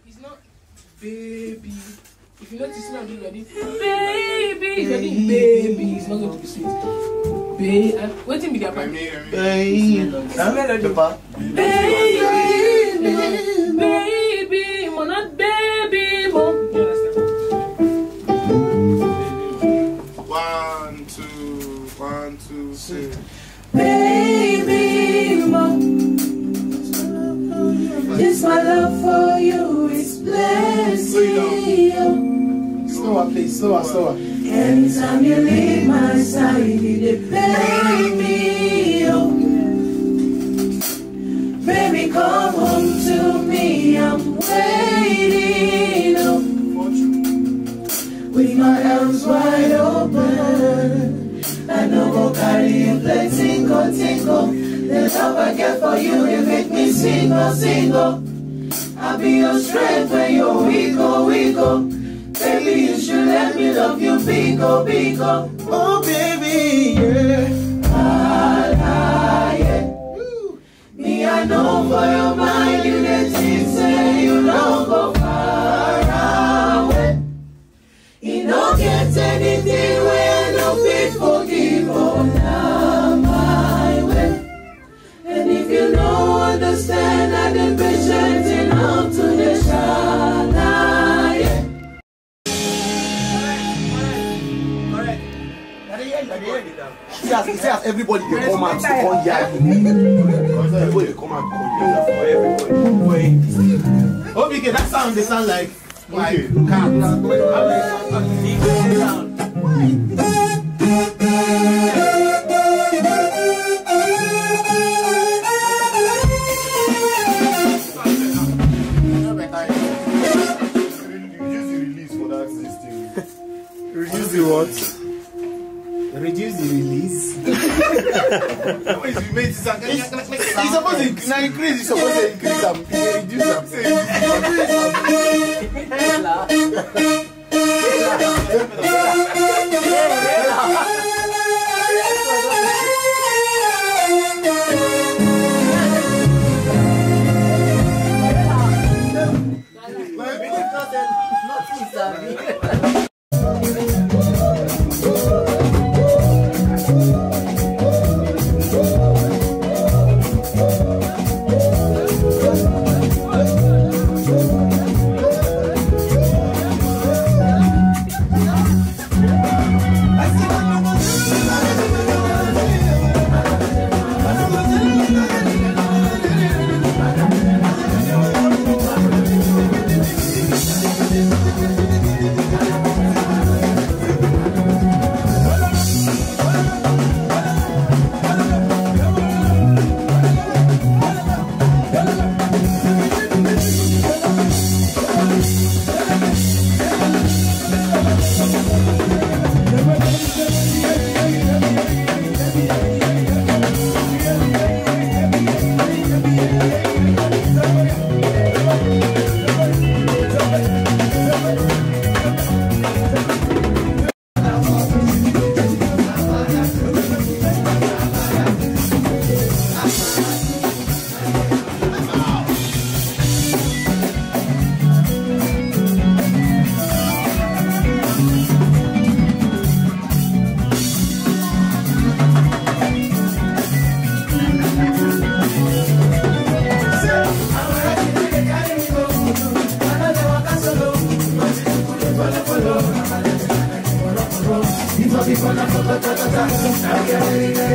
It's not baby. If you notice, it's not really ready. Baby. It's ready. Baby. It's not going to be sweet. Baby. Waiting me there. Baby. Baby. Baby. Mo not baby. Mo. You understand? 1, 2, 3. Baby, mo. This my love for you is blessing. Slower, please, slower. Anytime you leave my side, you play me. Oh. Baby, come home to me. I'm waiting. Oh. With my arms wide open, I know go carry you play tingle. The love I get for you, you make me single. I'll be your strength when you're weak. Baby, you should let me love you, big. Oh, baby, yeah. Yeah. Me, I know for your mind, you let me say you don't go far away. You don't get anything when no fit forgive, oh, now my way. And if you don't understand, I've been patient enough to the shine. See as everybody can come out to one yard. Everybody come out to everybody. Okay, that sound they sound like Reduce the what? Reduce the release. It's supposed to increase. It's supposed to increase.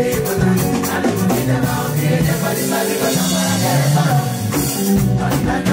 I